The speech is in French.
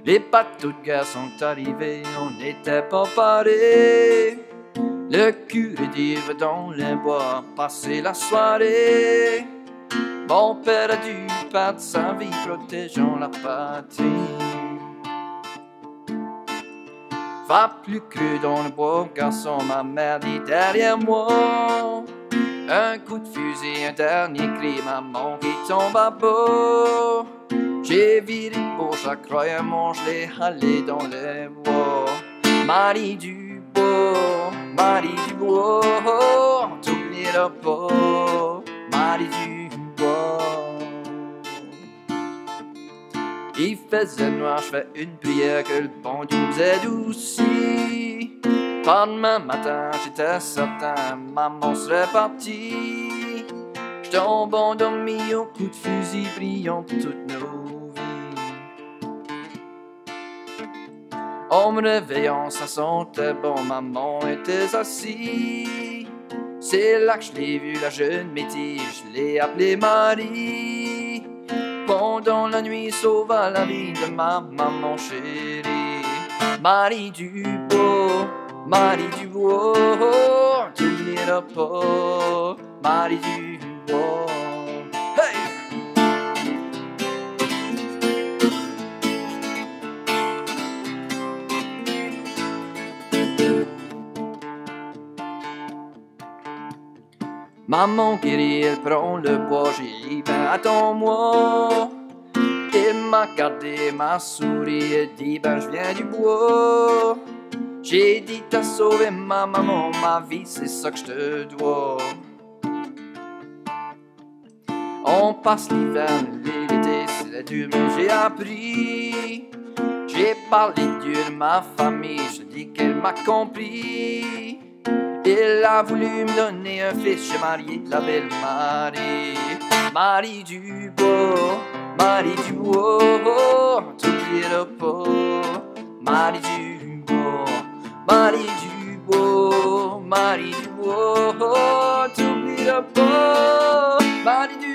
Les bateaux de guerre sont arrivés, on n'était pas parés. Le curé d'Ivre dans les bois passait la soirée. Mon père a dû perdre sa vie protégeant la patrie. Va plus creux dans le bois, garçon, ma mère dit derrière moi. Un coup de fusil, un dernier cri, maman qui tombe à bord. J'ai viré pour chaque croyant, je l'ai halé dans les bois. Marie Dubois, Marie Dubois, t'oublieras pas, Marie Dubois. Il faisait noir, je fais une prière que le bon Dieu nous aide aussi. Pas demain matin, j'étais certain, maman serait partie. Je tombe endormi au coup de fusil brillant pour toutes nos vies. En me réveillant, ça sentait bon, maman était assise. C'est là que je l'ai vu, la jeune métisse, je l'ai appelée Marie. Pendant la nuit, sauva la vie de ma maman chérie. Marie Dubois, Marie Dubois, t'oublieras pas, Marie Dubois. Hey! Maman guérit, elle prend le bois, j'ai dit ben attends-moi. Elle m'a gardé, m'a souri, elle dit ben je viens du bois. J'ai dit t'as sauvé ma maman, ma vie c'est ça que je te dois. On passe l'hiver, l'été c'est dur mais j'ai appris. J'ai parlé de Dieu de ma famille, je dis qu'elle m'a compris. Elle a voulu me donner un fils, j'ai marié la belle Marie. Marie Dubois, Marie Dubois, t'oublieras pas, Marie Dubois, Marie Dubois, Marie Dubois, t'oublieras pas, Marie Dubois.